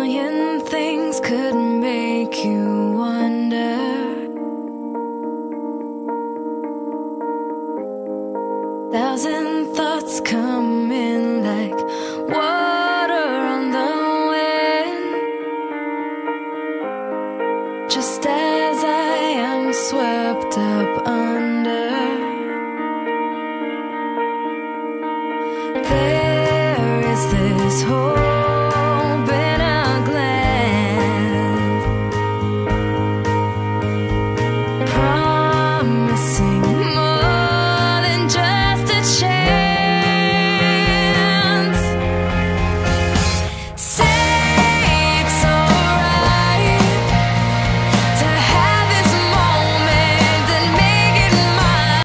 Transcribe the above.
million things could make you wonder. Thousand thoughts come in like water on the wind, just as I am swept up under. There is this hole